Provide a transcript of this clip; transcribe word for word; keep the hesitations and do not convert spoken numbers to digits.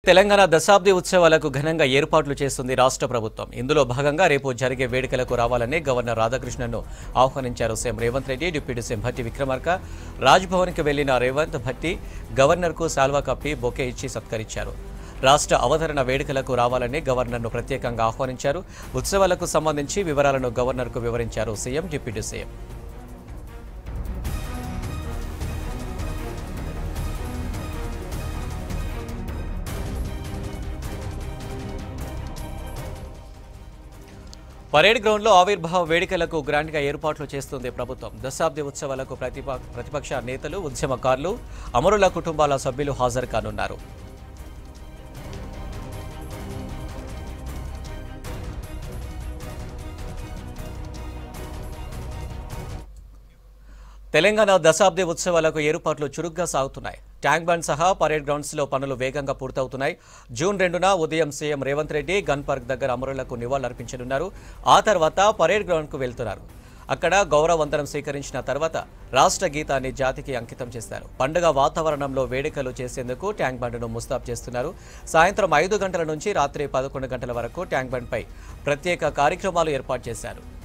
తెలంగాణ దశాబ్ది ఉత్సవాలకు ఘనంగా ఏర్పాట్లు చేస్తుంది రాష్ట్ర ప్రభుత్వం. ఇందులో భాగంగా రేపు జరిగే వేడుకలకు రావాలని గవర్నర్ రాధాకృష్ణన్ను ఆహ్వానించారు CM Revanth Reddy. Deputy CM Bhatti Vikramarka రాజ్భవన్కి వెళ్లిన రేవంత్ భట్టి గవర్నర్కు శాల్వా కప్పి బొకే ఇచ్చి సత్కరించారు. రాష్ట్ర అవతరణ వేడుకలకు రావాలని గవర్నర్ను ప్రత్యేకంగా ఆహ్వానించారు. ఉత్సవాలకు సంబంధించి వివరాలను గవర్నర్కు వివరించారు సీఎం, డిప్యూటీ సీఎం. పరేడ్ గ్రౌండ్లో ఆవిర్భావ వేడుకలకు గ్రాండ్గా ఏర్పాట్లు చేస్తుంది ప్రభుత్వం. దశాబ్ది ఉత్సవాలకు ప్రతిపక్ష నేతలు, ఉద్యమకారులు, అమరుల కుటుంబాల సభ్యులు హాజరు కానున్నారు. తెలంగాణ దశాబ్ది ఉత్సవాలకు ఏర్పాట్లు చురుగ్గా సాగుతున్నాయి. ట్యాంక్ బండ్ సహా పరేడ్ గ్రౌండ్స్ లో పనులు వేగంగా పూర్తవుతున్నాయి. జూన్ రెండున ఉదయం CM Revanth Reddy gun park దగ్గర అమరులకు నివాళులర్పించనున్నారు. ఆ తర్వాత పరేడ్ గ్రౌండ్ కు వెళ్తున్నారు. అక్కడ గౌరవ వందనం స్వీకరించిన తర్వాత రాష్ట్ర గీతాన్ని జాతికి అంకితం చేస్తారు. పండుగ వాతావరణంలో వేడుకలు చేసేందుకు ట్యాంక్ బండ్ను ముస్తాబు చేస్తున్నారు. సాయంత్రం ఐదు గంటల నుంచి రాత్రి పదకొండు గంటల వరకు ట్యాంక్ బండ్ పై ప్రత్యేక కార్యక్రమాలు ఏర్పాటు చేశారు.